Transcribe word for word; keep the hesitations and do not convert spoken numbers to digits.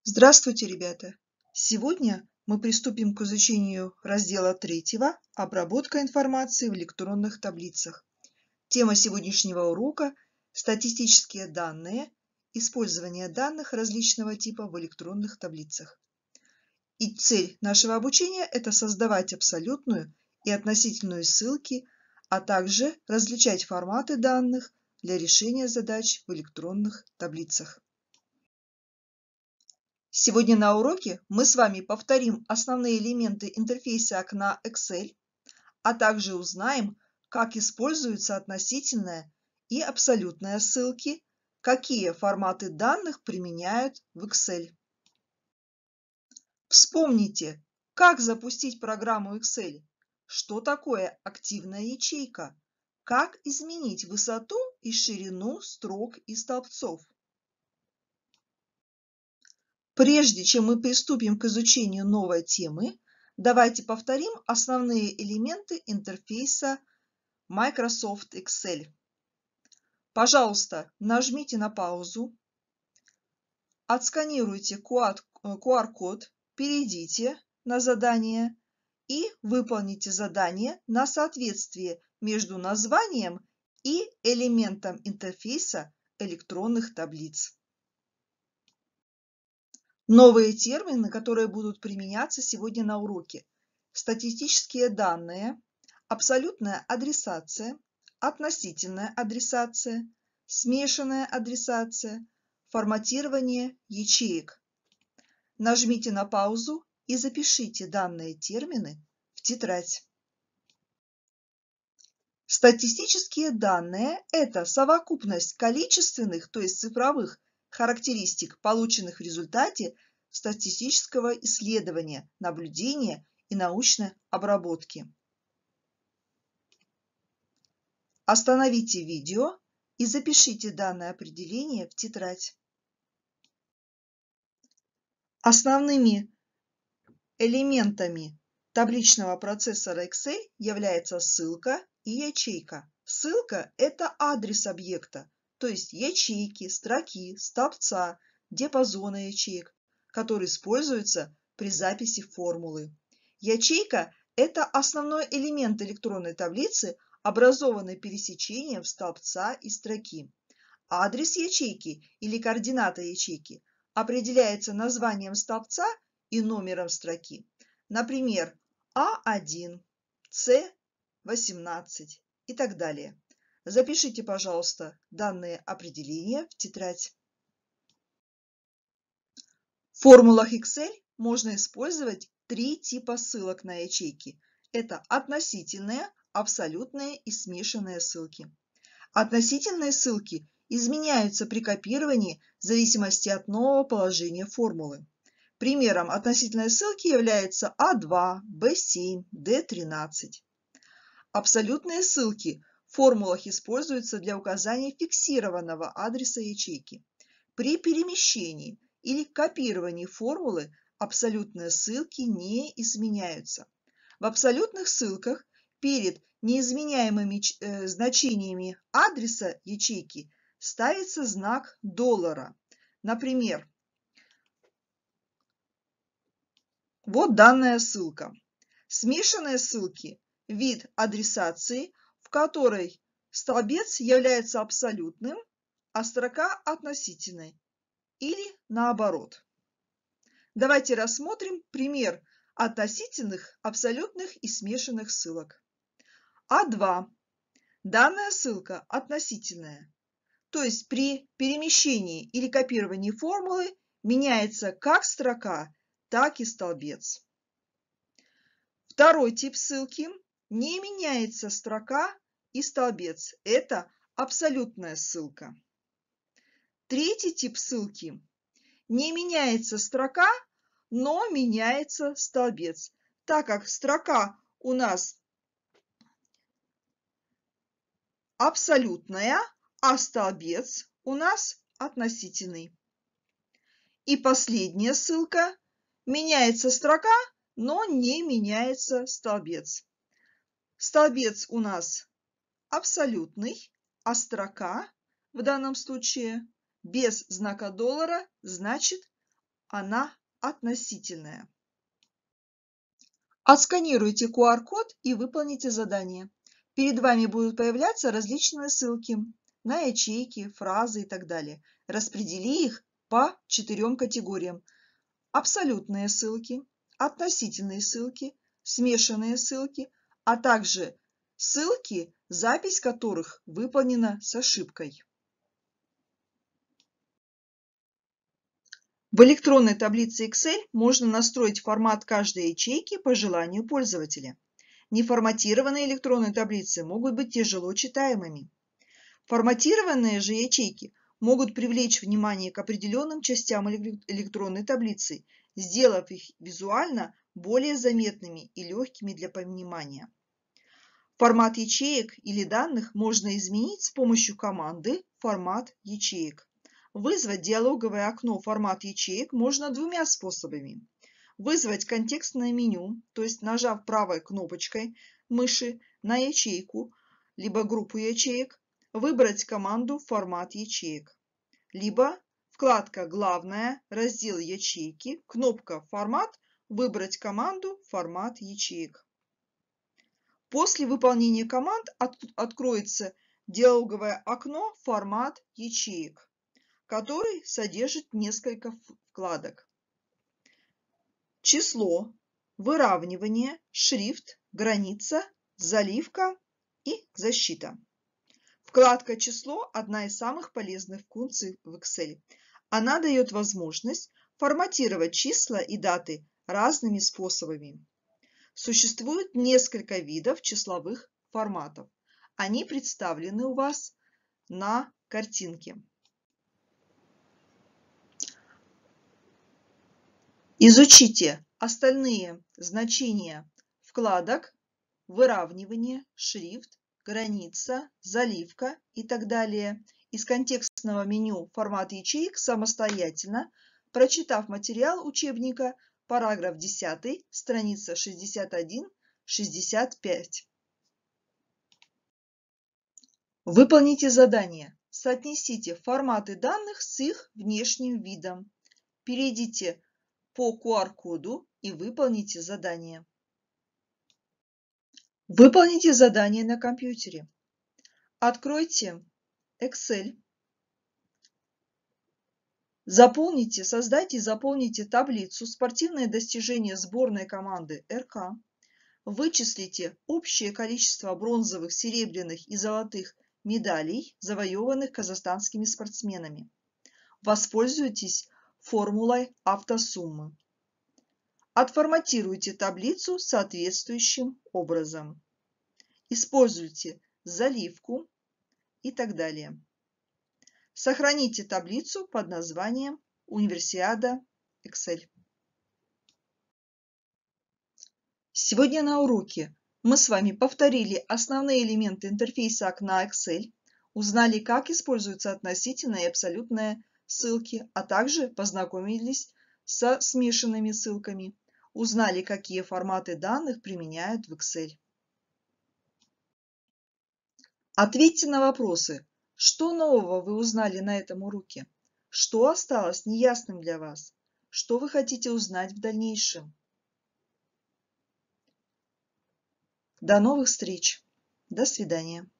Здравствуйте, ребята! Сегодня мы приступим к изучению раздела третьего «Обработка информации в электронных таблицах». Тема сегодняшнего урока – статистические данные, использование данных различного типа в электронных таблицах. И цель нашего обучения – это создавать абсолютную и относительную ссылки, а также различать форматы данных для решения задач в электронных таблицах. Сегодня на уроке мы с вами повторим основные элементы интерфейса окна Excel, а также узнаем, как используются относительная и абсолютная ссылки, какие форматы данных применяют в Excel. Вспомните, как запустить программу Excel, что такое активная ячейка, как изменить высоту и ширину строк и столбцов. Прежде чем мы приступим к изучению новой темы, давайте повторим основные элементы интерфейса Microsoft Excel. Пожалуйста, нажмите на паузу, отсканируйте ку ар код, перейдите на задание и выполните задание на соответствие между названием и элементом интерфейса электронных таблиц. Новые термины, которые будут применяться сегодня на уроке: статистические данные, абсолютная адресация, относительная адресация, смешанная адресация, форматирование ячеек. Нажмите на паузу и запишите данные термины в тетрадь. Статистические данные – это совокупность количественных, то есть цифровых, характеристик, полученных в результате статистического исследования, наблюдения и научной обработки. Остановите видео и запишите данное определение в тетрадь. Основными элементами табличного процессора Excel является ссылка и ячейка. Ссылка – это адрес объекта, то есть ячейки, строки, столбца, диапазона ячеек, который используется при записи формулы. Ячейка – это основной элемент электронной таблицы, образованный пересечением столбца и строки. Адрес ячейки или координата ячейки определяется названием столбца и номером строки. Например, а один, С восемнадцать и так далее. Запишите, пожалуйста, данные определения в тетрадь. В формулах Excel можно использовать три типа ссылок на ячейки. Это относительные, абсолютные и смешанные ссылки. Относительные ссылки изменяются при копировании в зависимости от нового положения формулы. Примером относительной ссылки является а два, бэ семь, дэ тринадцать. Абсолютные ссылки в формулах используются для указания фиксированного адреса ячейки. При перемещении или копировании формулы абсолютные ссылки не изменяются. В абсолютных ссылках перед неизменяемыми э, значениями адреса ячейки ставится знак доллара. Например, вот данная ссылка. Смешанные ссылки – вид адресации, в которой столбец является абсолютным, а строка относительной, или наоборот. Давайте рассмотрим пример относительных, абсолютных и смешанных ссылок. а два. Данная ссылка относительная, то есть при перемещении или копировании формулы меняется как строка, так и столбец. Второй тип ссылки – не меняется строка и столбец. Это абсолютная ссылка. Третий тип ссылки – не меняется строка, но меняется столбец, так как строка у нас абсолютная, а столбец у нас относительный. И последняя ссылка – меняется строка, но не меняется столбец. Столбец у нас абсолютный, а строка в данном случае без знака доллара, значит она относительная. Отсканируйте ку ар код и выполните задание. Перед вами будут появляться различные ссылки на ячейки, фразы и так далее. Распредели их по четырем категориям. Абсолютные ссылки, относительные ссылки, смешанные ссылки, а также ссылки, запись которых выполнена с ошибкой. В электронной таблице Excel можно настроить формат каждой ячейки по желанию пользователя. Неформатированные электронные таблицы могут быть тяжело читаемыми. Форматированные же ячейки могут привлечь внимание к определенным частям электронной таблицы, сделав их визуально более заметными и легкими для понимания. Формат ячеек или данных можно изменить с помощью команды «Формат ячеек». Вызвать диалоговое окно «Формат ячеек» можно двумя способами. Вызвать контекстное меню, то есть нажав правой кнопочкой мыши на ячейку, либо группу ячеек, выбрать команду «Формат ячеек». Либо вкладка «Главное», раздел «Ячейки», кнопка «Формат», выбрать команду «Формат ячеек». После выполнения команд от, откроется диалоговое окно «Формат ячеек», который содержит несколько вкладок. Число, выравнивание, шрифт, граница, заливка и защита. Вкладка «Число» – одна из самых полезных функций в Excel. Она дает возможность форматировать числа и даты разными способами. Существует несколько видов числовых форматов. Они представлены у вас на картинке. Изучите остальные значения вкладок, выравнивание, шрифт, граница, заливка и так далее из контекстного меню «Формат ячеек» самостоятельно, прочитав материал учебника, параграф десятый, страница шестьдесят один — шестьдесят пять. Выполните задание. Соотнесите форматы данных с их внешним видом. Перейдите по ку ар коду и выполните задание. Выполните задание на компьютере. Откройте Excel. Заполните, создайте и заполните таблицу «Спортивные достижения сборной команды эр ка». Вычислите общее количество бронзовых, серебряных и золотых медалей, завоеванных казахстанскими спортсменами. Воспользуйтесь формулой автосуммы. Отформатируйте таблицу соответствующим образом. Используйте заливку и так далее. Сохраните таблицу под названием Универсиада Excel. Сегодня на уроке мы с вами повторили основные элементы интерфейса окна Excel, узнали, как используются относительные и абсолютные ссылки, а также познакомились со смешанными ссылками, узнали, какие форматы данных применяют в Excel. Ответьте на вопросы. Что нового вы узнали на этом уроке? Что осталось неясным для вас? Что вы хотите узнать в дальнейшем? До новых встреч. До свидания.